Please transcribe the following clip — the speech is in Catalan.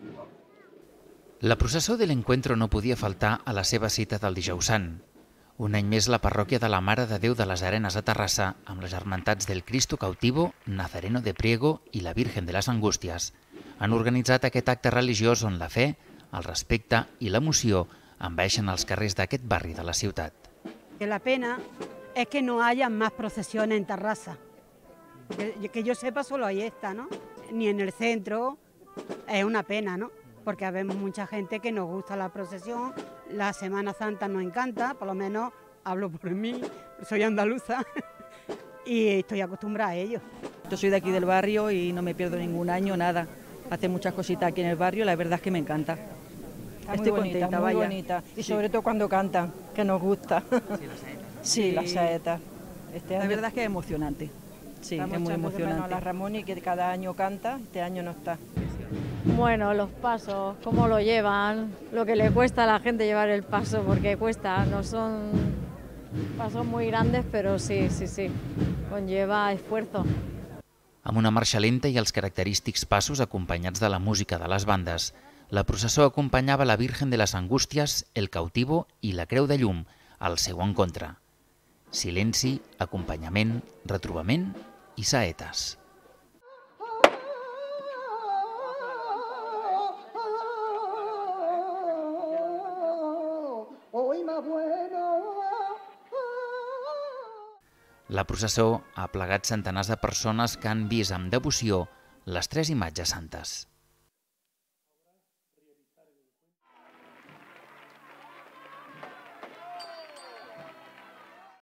La processó de l'Encuentro no podia faltar a la seva cita del Dijous Sant. Un any més la parròquia de la Mare de Déu de les Arenes a Terrassa, amb les germantats del Cristo Cautivo, Nazareno de Priego i la Virgen de les Angústies, han organitzat aquest acte religiós on la fe, el respecte i l'emoció envaeixen els carrers d'aquest barri de la ciutat. La pena es que no haya más procesiones en Terrassa. Que yo sepa solo hay esta, ¿no? Ni en el centro, es una pena, ¿no? Porque vemos mucha gente que nos gusta la procesión, la Semana Santa nos encanta, por lo menos hablo por mí, soy andaluza y estoy acostumbrada a ello. Yo soy de aquí del barrio y no me pierdo ningún año, nada. Hace muchas cositas aquí en el barrio, la verdad es que me encanta. Estoy contenta, muy bonita. Y sobre todo cuando cantan, que nos gusta. Sí, las saetas. La verdad es que es emocionante. Sí, es muy emocionante. La Ramoni, que cada año canta, este año no está. Bueno, los pasos, cómo lo llevan, lo que le cuesta a la gente llevar el paso, porque cuesta, no son pasos muy grandes, pero sí, conlleva esfuerzo. Amb una marxa lenta i els característics passos acompanyats de la música de les bandes, la processó acompanyava la Virgen de les Angústies, el Cautivo i la Creu de Llum, al seu encontre. Silenci, acompanyament, retrobament i saetes. La processó ha plegat centenars de persones que han vist amb devoció les tres imatges santes.